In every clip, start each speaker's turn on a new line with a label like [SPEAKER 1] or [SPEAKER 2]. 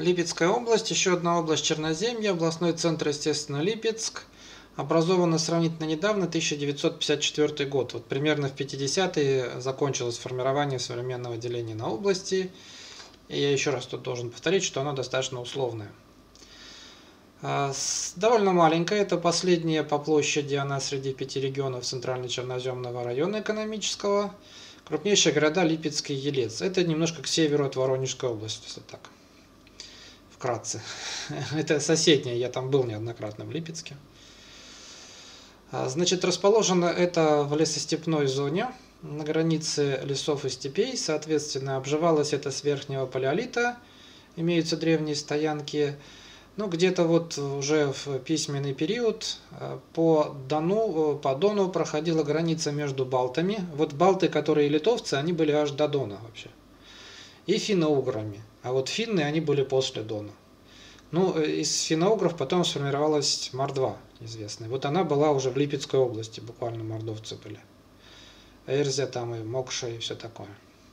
[SPEAKER 1] Липецкая область, еще одна область Черноземья, областной центр, естественно, Липецк. Образована сравнительно недавно, 1954 год. Вот примерно в 50-е закончилось формирование современного деления на области. И я еще раз тут должен повторить, что оно достаточно условное. Довольно маленькая, это последняя по площади, она среди 5 регионов Центрально-Черноземного района экономического. Крупнейшие города Липецк и Елец. Это немножко к северу от Воронежской области, если так, вкратце. Это соседняя, я там был неоднократно в Липецке. Значит, расположено это в лесостепной зоне, на границе лесов и степей, соответственно, обживалось это с верхнего палеолита, имеются древние стоянки. Ну, где-то вот уже в письменный период по Дону проходила граница между балтами. Вот балты, которые литовцы, они были аж до Дона вообще. И финно-уграми. А вот финны, они были после Дона. Ну, из финно-угров потом сформировалась Мордва известная. Вот она была уже в Липецкой области, буквально мордовцы были. Эрзя там и Мокша и все такое.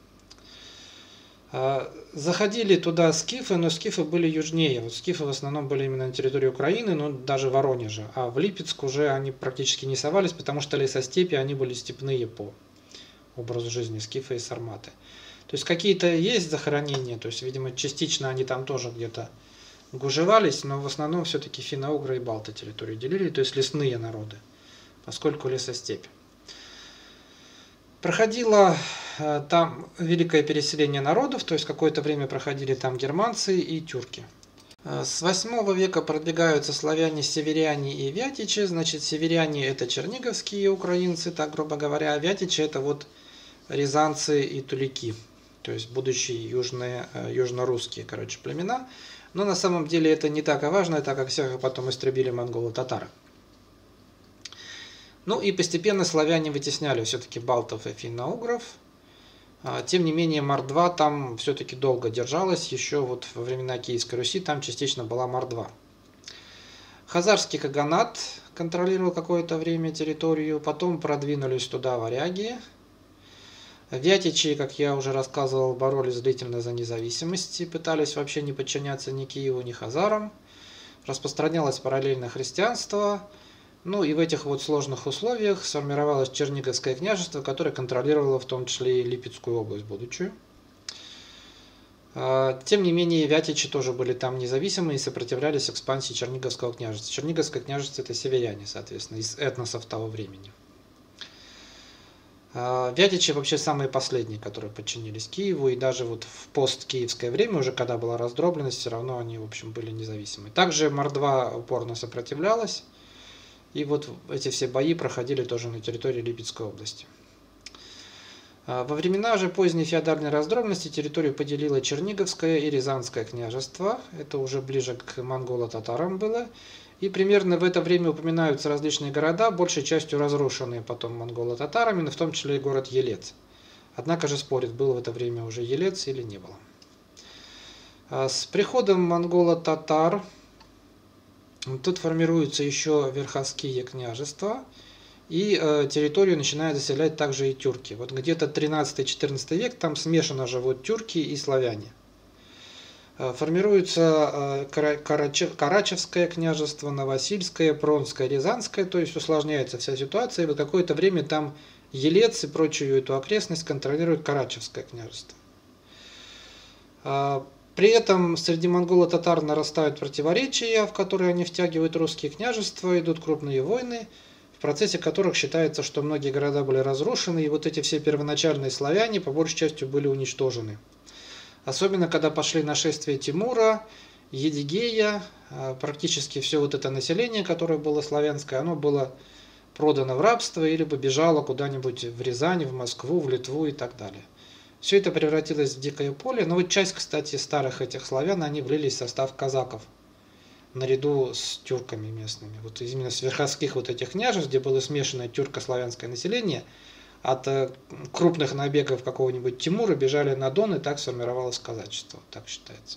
[SPEAKER 1] Заходили туда скифы, но скифы были южнее. Вот скифы в основном были именно на территории Украины, но даже Воронежа. А в Липецк уже они практически не совались, потому что лесостепи, они были степные по образу жизни, скифы и сарматы. То есть какие-то есть захоронения, то есть, видимо, частично они там тоже где-то гужевались, но в основном все-таки финно-угры и балты территорию делили, то есть лесные народы, поскольку лесостепь. Проходило там великое переселение народов, то есть какое-то время проходили там германцы и тюрки. С 8 века продвигаются славяне-северяне и вятичи. Значит, северяне это черниговские украинцы, так грубо говоря, а вятичи это вот рязанцы и тулики, то есть будущие южно-русские, племена. Но на самом деле это не так важно, так как всех потом истребили монголо-татары. Ну и постепенно славяне вытесняли все-таки балтов и финно-угров. Тем не менее, Мордва там все-таки долго держалась, еще вот во времена Киевской Руси там частично была Мордва. Хазарский каганат контролировал какое-то время территорию, потом продвинулись туда варяги. Вятичи, как я уже рассказывал, боролись длительно за независимость, пытались вообще не подчиняться ни Киеву, ни хазарам. Распространялось параллельно христианство. Ну и в этих вот сложных условиях сформировалось Черниговское княжество, которое контролировало в том числе и Липецкую область будущую. Тем не менее, вятичи тоже были там независимы и сопротивлялись экспансии Черниговского княжества. Черниговское княжество это северяне, соответственно, из этносов того времени. Вятичи вообще самые последние, которые подчинились Киеву, и даже вот в посткиевское время, уже когда была раздробленность, все равно они, в общем, были независимы. Также Мордва упорно сопротивлялась, и вот эти все бои проходили тоже на территории Липецкой области. Во времена же поздней феодальной раздробленности территорию поделило Черниговское и Рязанское княжество, это уже ближе к монголо-татарам было. И примерно в это время упоминаются различные города, большей частью разрушенные потом монголо-татарами, но в том числе и город Елец. Однако же спорят, был в это время уже Елец или не было. С приходом монголо-татар тут формируются еще верховские княжества, и территорию начинают заселять также и тюрки. Вот где-то 13-14 век там смешанно живут тюрки и славяне. Формируется Карачевское княжество, Новосильское, Пронское, Рязанское, то есть усложняется вся ситуация, и вот какое-то время там Елец и прочую эту окрестность контролирует Карачевское княжество. При этом среди монголо-татар нарастают противоречия, в которые они втягивают русские княжества, идут крупные войны, в процессе которых считается, что многие города были разрушены, и вот эти все первоначальные славяне по большей части были уничтожены. Особенно, когда пошли нашествия Тимура, Едигея, практически все вот это население, которое было славянское, оно было продано в рабство или побежало куда-нибудь в Рязань, в Москву, в Литву и так далее. Все это превратилось в дикое поле, но вот часть, кстати, старых этих славян, они влились в состав казаков, наряду с тюрками местными. Вот именно с верховских вот этих княжеств, где было смешанное тюрко-славянское население, от крупных набегов какого-нибудь Тимура бежали на Дон, и так сформировалось казачество, так считается.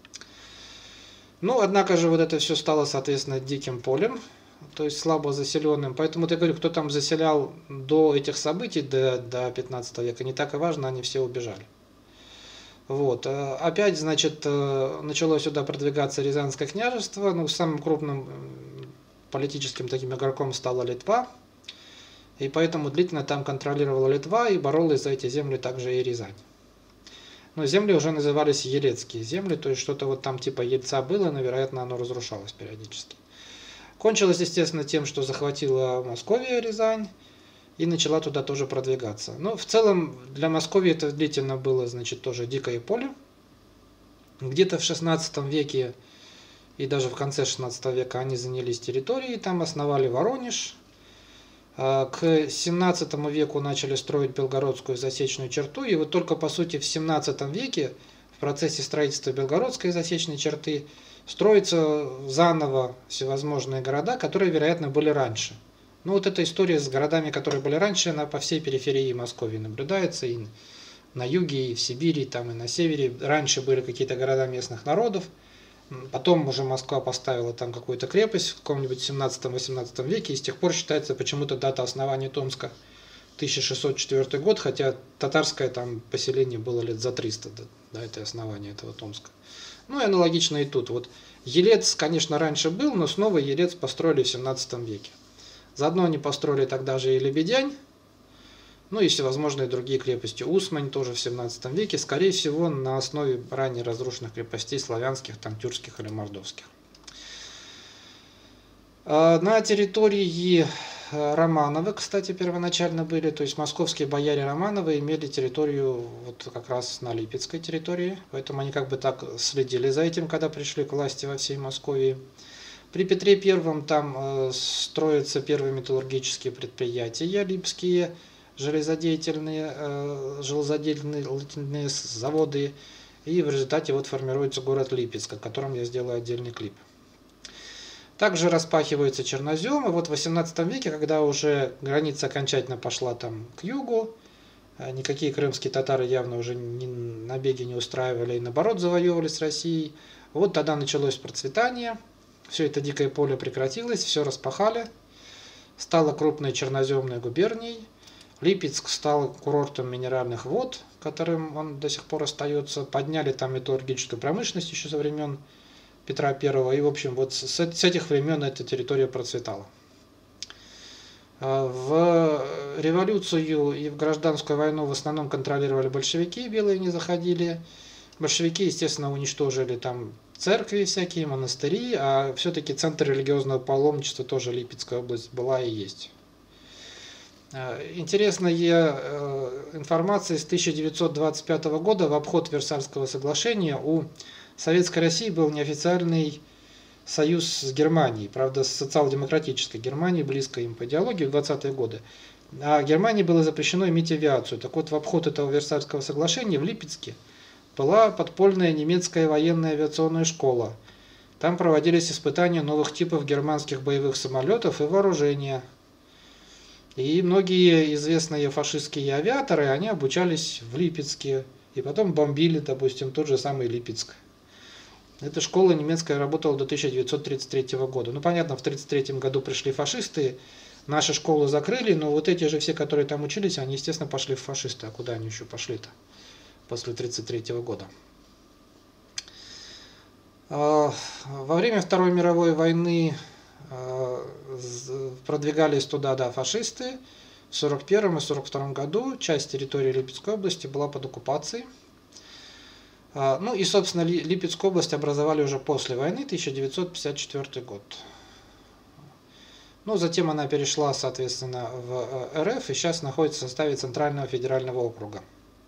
[SPEAKER 1] Ну, однако же вот это все стало, соответственно, диким полем, то есть слабо заселенным. Поэтому я говорю, кто там заселял до этих событий, до 15 века, не так и важно, они все убежали. Вот. Опять, значит, начало сюда продвигаться Рязанское княжество. Ну, самым крупным политическим таким игроком стала Литва. И поэтому длительно там контролировала Литва и боролась за эти земли также и Рязань. Но земли уже назывались елецкие земли, то есть что-то вот там типа Ельца было, но, вероятно, оно разрушалось периодически. Кончилось, естественно, тем, что захватила Московия Рязань и начала туда тоже продвигаться. Но в целом для Московии это длительно было, значит, тоже дикое поле. Где-то в 16 веке и даже в конце 16 века они занялись территорией, там основали Воронеж. К 17 веку начали строить Белгородскую засечную черту, и вот только по сути в 17 веке в процессе строительства Белгородской засечной черты строятся заново всевозможные города, которые, вероятно, были раньше. Ну вот эта история с городами, которые были раньше, она по всей периферии Москвы наблюдается, и на юге, и в Сибири, там и на севере. Раньше были какие-то города местных народов, потом уже Москва поставила там какую-то крепость в каком-нибудь 17-18 веке, и с тех пор считается почему-то дата основания Томска 1604 год, хотя татарское там поселение было лет за 300 до этого основания этого Томска. Ну и аналогично и тут. Вот Елец, конечно, раньше был, но снова Елец построили в 17 веке. Заодно они построили тогда же и Лебедянь, ну и всевозможные другие крепости. Усмань тоже в 17 веке, скорее всего, на основе ранее разрушенных крепостей славянских, там, тюркских или мордовских. На территории Романовы, кстати, первоначально были, то есть московские бояре Романовы имели территорию вот как раз на Липецкой территории, поэтому они как бы так следили за этим, когда пришли к власти во всей Московии. При Петре I там строятся первые металлургические предприятия липские, железодельные заводы, и в результате вот формируется город Липецк, о котором я сделаю отдельный клип. Также распахивается чернозем, и вот в 18 веке, когда уже граница окончательно пошла там к югу, никакие крымские татары явно уже набеги не устраивали и наоборот завоевывали с Россией, вот тогда началось процветание, все это дикое поле прекратилось, все распахали, стало крупной черноземной губернией, Липецк стал курортом минеральных вод, которым он до сих пор остается, подняли там металлургическую промышленность еще со времен Петра I, и, в общем, вот с этих времен эта территория процветала. В революцию и в гражданскую войну в основном контролировали большевики, белые не заходили. Большевики, естественно, уничтожили там церкви всякие, монастыри, а все-таки центр религиозного паломничества тоже Липецкая область была и есть. Интересная информация из 1925 года: в обход Версальского соглашения у Советской России был неофициальный союз с Германией, правда, с социал-демократической Германией, близкой им по идеологии, в 20-е годы. А Германии было запрещено иметь авиацию. Так вот, в обход этого Версальского соглашения в Липецке была подпольная немецкая военная авиационная школа. Там проводились испытания новых типов германских боевых самолетов и вооружения. И многие известные фашистские авиаторы, они обучались в Липецке. И потом бомбили, допустим, тот же самый Липецк. Эта школа немецкая работала до 1933 года. Ну, понятно, в 1933 году пришли фашисты, наши школы закрыли, но вот эти же все, которые там учились, они, естественно, пошли в фашисты. А куда они еще пошли-то после 1933 года? Во время Второй мировой войны продвигались туда, да, фашисты. В 1941 и 1942 году часть территории Липецкой области была под оккупацией. Ну и, собственно, Липецкую область образовали уже после войны, 1954 год. Ну, затем она перешла, соответственно, в РФ и сейчас находится в составе Центрального федерального округа.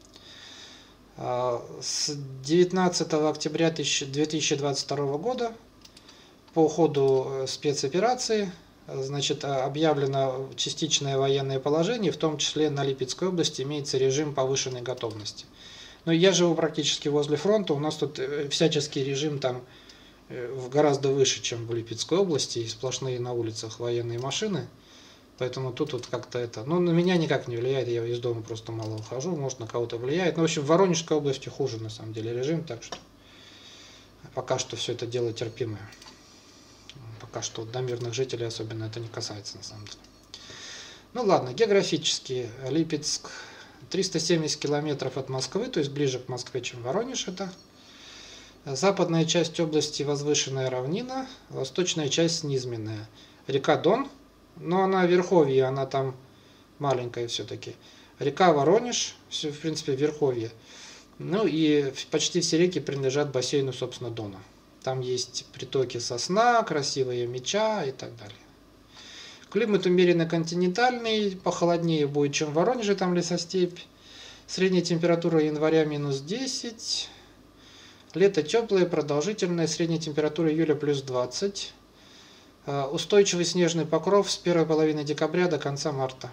[SPEAKER 1] С 19 октября 2022 года по ходу спецоперации, значит, объявлено частичное военное положение, в том числе на Липецкой области имеется режим повышенной готовности. Но я живу практически возле фронта, у нас тут всяческий режим там гораздо выше, чем в Липецкой области, и сплошные на улицах военные машины, поэтому тут вот как-то это, ну, на меня никак не влияет, я из дома просто мало ухожу, может, на кого-то влияет, но, в общем, в Воронежской области хуже, на самом деле, режим, так что пока что все это дело терпимое. Пока что до мирных жителей особенно это не касается, на самом деле. Ну ладно, географически Липецк 370 километров от Москвы, то есть ближе к Москве, чем Воронеж это. Западная часть области возвышенная равнина, восточная часть низменная. Река Дон, но она в верховье, она там маленькая все-таки. Река Воронеж, все, в принципе, в верховье. Ну и почти все реки принадлежат бассейну, собственно, Дона. Там есть притоки Сосна, красивые Меча и так далее. Климат умеренно континентальный, похолоднее будет, чем в Воронеже, там лесостепь. Средняя температура января -10. Лето теплое, продолжительное, средняя температура июля +20. Устойчивый снежный покров с первой половины декабря до конца марта.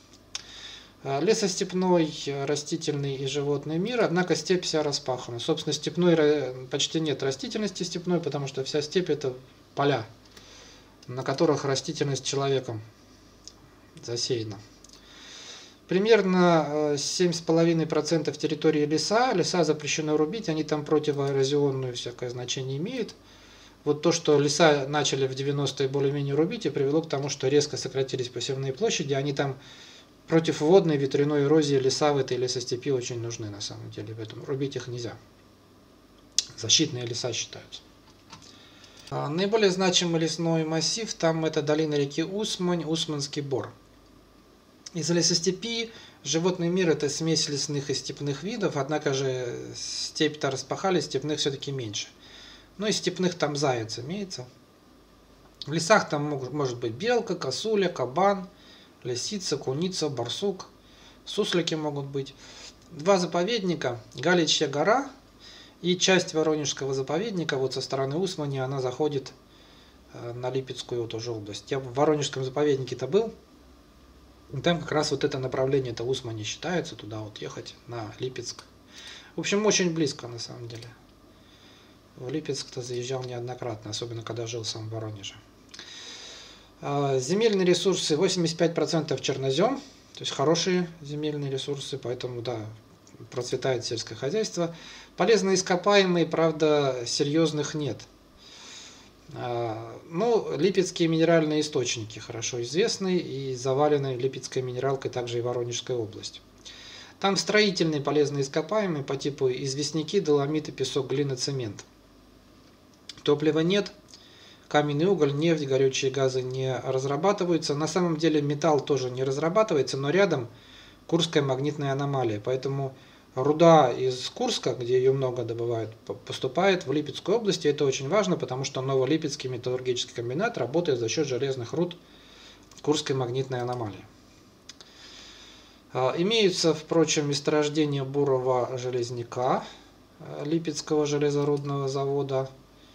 [SPEAKER 1] Лесостепной, растительный и животный мир, однако степь вся распахана. Собственно, степной почти нет растительности степной, потому что вся степь это поля, на которых растительность человеком засеяна. Примерно 7,5% территории леса. Леса запрещено рубить, они там противоэрозионную всякое значение имеют. Вот то, что леса начали в 90-е более-менее рубить, и привело к тому, что резко сократились посевные площади. Они там против водной ветряной эрозии леса в этой лесостепи очень нужны на самом деле. Поэтому рубить их нельзя. Защитные леса считаются. Наиболее значимый лесной массив там это долина реки Усмань, Усманский бор. Из лесостепи животный мир это смесь лесных и степных видов, однако же степь-то распахали, степных все-таки меньше. Ну и степных там заяц имеется. В лесах там может быть белка, косуля, кабан, лисица, куница, барсук, суслики могут быть. Два заповедника, Галичья гора и часть Воронежского заповедника, вот со стороны Усмани, она заходит на Липецкую тоже область. Я в Воронежском заповеднике-то был, и там как раз вот это направление, это Усмани считается, туда вот ехать, на Липецк. В общем, очень близко на самом деле. В Липецк-то заезжал неоднократно, особенно когда жил сам в Воронеже. Земельные ресурсы 85% чернозем, то есть хорошие земельные ресурсы, поэтому да, процветает сельское хозяйство. Полезные ископаемые, правда, серьезных нет. Ну, липецкие минеральные источники хорошо известны и завалены липецкой минералкой также и Воронежская область. Там строительные полезные ископаемые по типу известняки, доломиты, песок, глина, цемент. Топлива нет, каменный уголь, нефть, горючие газы не разрабатываются. На самом деле металл тоже не разрабатывается, но рядом Курская магнитная аномалия. Поэтому руда из Курска, где ее много добывают, поступает в Липецкую область. И это очень важно, потому что Новолипецкий металлургический комбинат работает за счет железных руд Курской магнитной аномалии. Имеются, впрочем, месторождения бурого железняка Липецкого железорудного завода.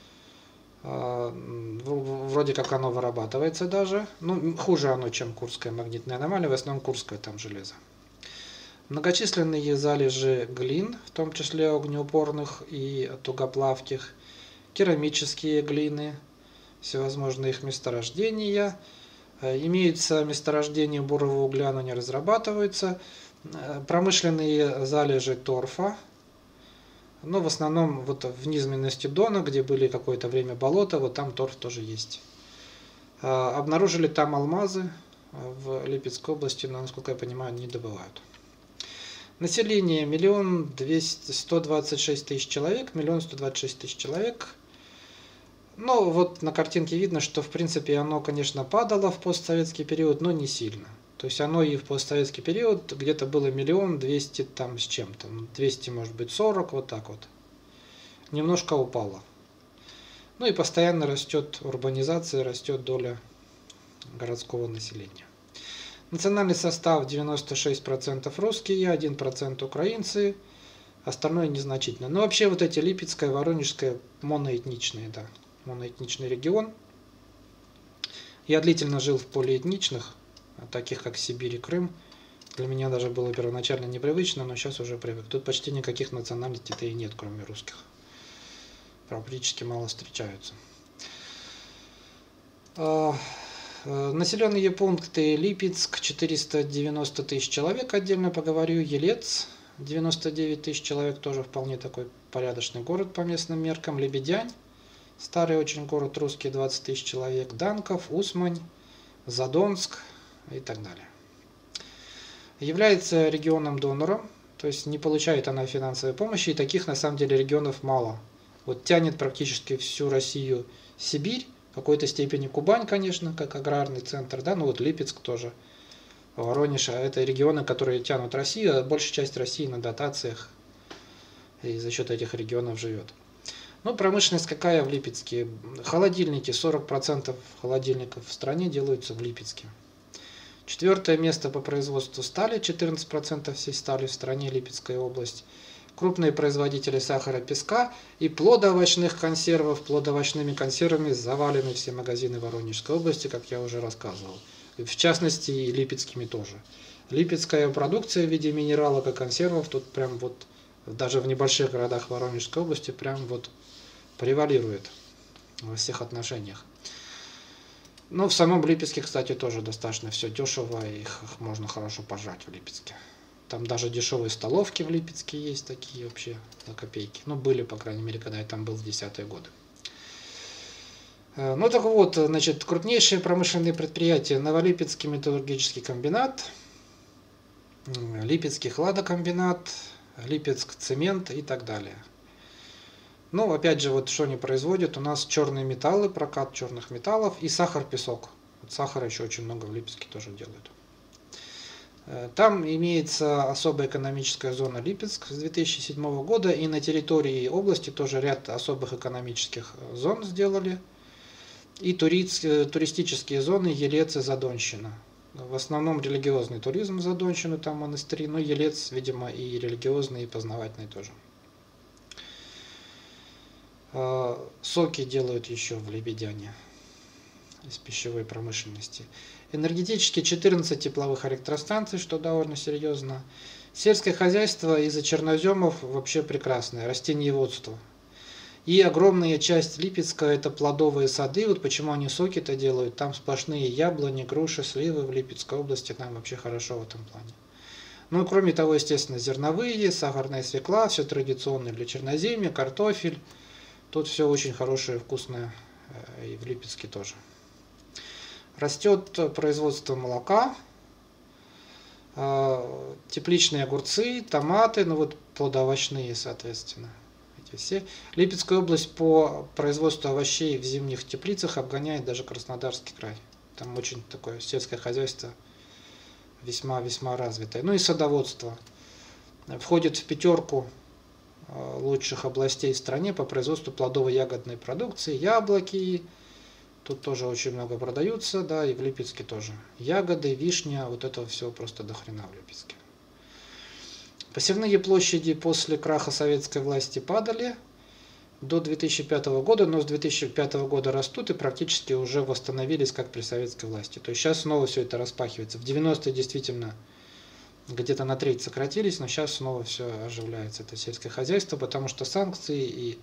[SPEAKER 1] Вроде как оно вырабатывается даже. Ну, хуже оно, чем Курская магнитная аномалия. В основном Курское там железо. Многочисленные залежи глин, в том числе огнеупорных и тугоплавких, керамические глины, всевозможные их месторождения. Имеются месторождения бурого угля, но не разрабатываются. Промышленные залежи торфа. Но в основном вот в низменности Дона, где были какое-то время болота, вот там торф тоже есть. Обнаружили там алмазы в Липецкой области, но, насколько я понимаю, не добывают. Население 1 126 000 человек, 1 126 000 человек. Ну, вот на картинке видно, что в принципе оно, конечно, падало в постсоветский период, но не сильно. То есть оно и в постсоветский период где-то было 1 200 000 там с чем-то. 200, может быть, 40, вот так вот. Немножко упало. Ну и постоянно растет урбанизация, растет доля городского населения. Национальный состав 96% русские, 1% украинцы, остальное незначительно. Но вообще вот эти Липецкая, Воронежская моноэтничные, да, моноэтничный регион. Я длительно жил в полиэтничных, таких как Сибирь и Крым. Для меня даже было первоначально непривычно, но сейчас уже привык. Тут почти никаких национальностей-то и нет, кроме русских. Практически мало встречаются. Населенные пункты: Липецк 490 000 человек, отдельно поговорю, Елец 99 000 человек, тоже вполне такой порядочный город по местным меркам, Лебедянь, старый очень город русский, 20 000 человек, Данков, Усмань, Задонск и так далее. Является регионом-донором, то есть не получает она финансовой помощи, и таких на самом деле регионов мало. Вот тянет практически всю Россию Сибирь, в какой-то степени Кубань, конечно, как аграрный центр, да, ну вот Липецк тоже, Воронеж, а это регионы, которые тянут Россию, а большая часть России на дотациях и за счет этих регионов живет. Ну, промышленность какая в Липецке? Холодильники, 40% холодильников в стране делаются в Липецке. 4-е место по производству стали, 14% всей стали в стране, Липецкая область. Крупные производители сахара, песка и плодоовощных консервов. Плодоовощными консервами завалены все магазины Воронежской области, как я уже рассказывал. В частности, и липецкими тоже. Липецкая продукция в виде минералов и консервов тут прям вот, даже в небольших городах Воронежской области, прям вот превалирует во всех отношениях. Но в самом Липецке, кстати, тоже достаточно все дешево, их можно хорошо пожрать в Липецке. Там даже дешевые столовки в Липецке есть такие вообще за копейки. Ну, были, по крайней мере, когда я там был в 10-е годы. Ну, так вот, значит, крупнейшие промышленные предприятия: Новолипецкий металлургический комбинат, Липецкий хладокомбинат, Липецк цемент и так далее. Ну, опять же, вот что они производят. У нас черные металлы, прокат черных металлов и сахар-песок. Вот сахара еще очень много в Липецке тоже делают. Там имеется особая экономическая зона Липецк с 2007 года, и на территории области тоже ряд особых экономических зон сделали. И туристические зоны Елец и Задонщина. В основном религиозный туризм Задонщину, там монастыри, но Елец, видимо, и религиозный, и познавательный тоже. Соки делают еще в Лебедяне из пищевой промышленности. Энергетически 14 тепловых электростанций, что довольно серьезно. Сельское хозяйство из-за черноземов вообще прекрасное, растениеводство. И огромная часть Липецка — это плодовые сады. Вот почему они соки-то делают. Там сплошные яблони, груши, сливы в Липецкой области. Там вообще хорошо в этом плане. Ну, кроме того, естественно, зерновые, сахарная свекла, все традиционное для черноземья, картофель. Тут все очень хорошее, вкусное, и в Липецке тоже. Растет производство молока, тепличные огурцы, томаты, ну вот плодоовощные, соответственно. Эти все. Липецкая область по производству овощей в зимних теплицах обгоняет даже Краснодарский край. Там очень такое сельское хозяйство весьма-весьма развитое. Ну и садоводство. Входит в 5 лучших областей в стране по производству плодово-ягодной продукции. Яблоки, тут тоже очень много продаются, да, и в Липецке тоже. Ягоды, вишня, вот этого всего просто до хрена в Липецке. Посевные площади после краха советской власти падали до 2005 года, но с 2005 года растут и практически уже восстановились, как при советской власти. То есть сейчас снова все это распахивается. В 90-е действительно где-то на треть сократились, но сейчас снова все оживляется, это сельское хозяйство, потому что санкции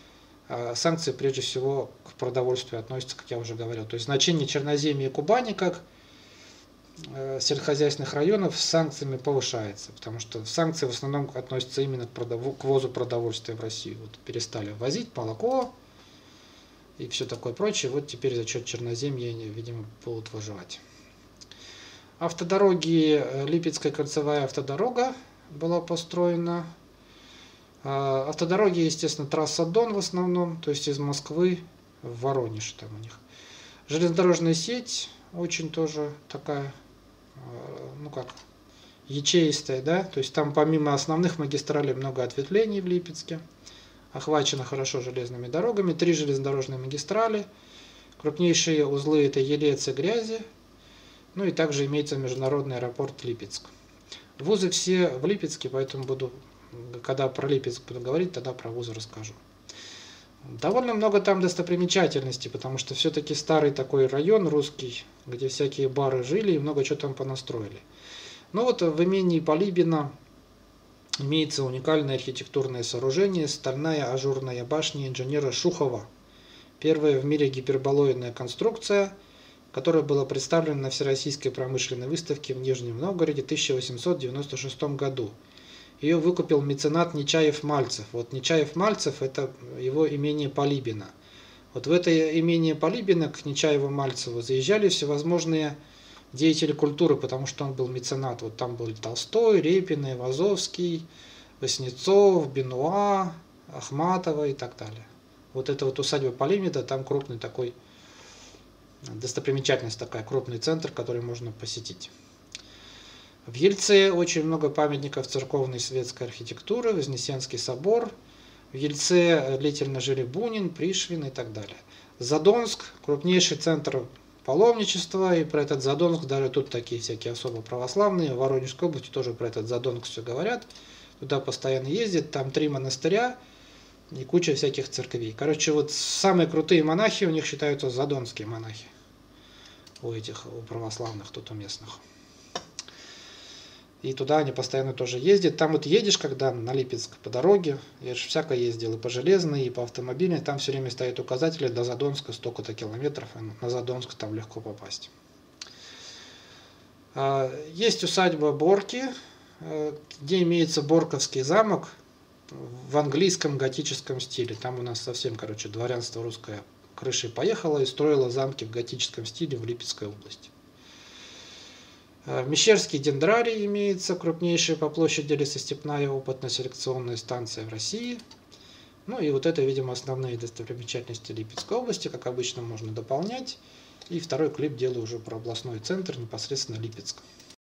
[SPEAKER 1] прежде всего к продовольствию относятся, как я уже говорил. То есть значение Черноземья и Кубани как сельскохозяйственных районов с санкциями повышается, потому что санкции в основном относятся именно к ввозу продовольствия в Россию. Вот перестали возить молоко и все такое прочее, вот теперь за счет Черноземья они, видимо, будут выживать. Автодороги, Липецкая кольцевая автодорога была построена. Автодороги, естественно, трасса Дон в основном, то есть из Москвы в Воронеж там у них. Железнодорожная сеть очень тоже такая, ну как, ячеистая, да, то есть там помимо основных магистралей много ответвлений в Липецке. Охвачено хорошо железными дорогами, 3 железнодорожные магистрали. Крупнейшие узлы — это Елец и Грязи. Ну и также имеется международный аэропорт Липецк. Вузы все в Липецке, поэтому когда про Липецк буду говорить, тогда про вузы расскажу. Довольно много там достопримечательностей, потому что все-таки старый такой район русский, где всякие бары жили и много чего там понастроили. Ну вот в имении Полибина имеется уникальное архитектурное сооружение — стальная ажурная башня инженера Шухова. Первая в мире гиперболоидная конструкция, которая была представлена на Всероссийской промышленной выставке в Нижнем Новгороде в 1896 году. Ее выкупил меценат Нечаев-Мальцев. Вот Нечаев-Мальцев — это его имение Полибина. Вот в это имение Полибина к Нечаеву-Мальцеву заезжали всевозможные деятели культуры, потому что он был меценат. Вот там были Толстой, Репин, Айвазовский, Васнецов, Бенуа, Ахматова и так далее. Вот эта вот усадьба Полимеда, там крупный такой, достопримечательность такая, крупный центр, который можно посетить. В Ельце очень много памятников церковной и светской архитектуры, Вознесенский собор. В Ельце длительно жили Бунин, Пришвин и так далее. Задонск, крупнейший центр паломничества, и про этот Задонск даже тут такие всякие особо православные. В Воронежской области тоже про этот Задонск все говорят. Туда постоянно ездят, там 3 монастыря и куча всяких церквей. Короче, вот самые крутые монахи у них считаются задонские монахи. У православных тут у местных. И туда они постоянно тоже ездят. Там вот едешь, когда на Липецк по дороге, я же всяко ездил и по железной, и по автомобильной, там все время стоят указатели: до Задонска столько-то километров, и на Задонск там легко попасть. Есть усадьба Борки, где имеется Борковский замок в английском готическом стиле. Там у нас совсем, короче, дворянство русское крышей поехало и строило замки в готическом стиле в Липецкой области. Мещерский дендрарий имеется, крупнейшая по площади лесостепная опытно-селекционная станция в России. Ну и вот это, видимо, основные достопримечательности Липецкой области. Как обычно, можно дополнять. И второй клип делаю уже про областной центр, непосредственно Липецк.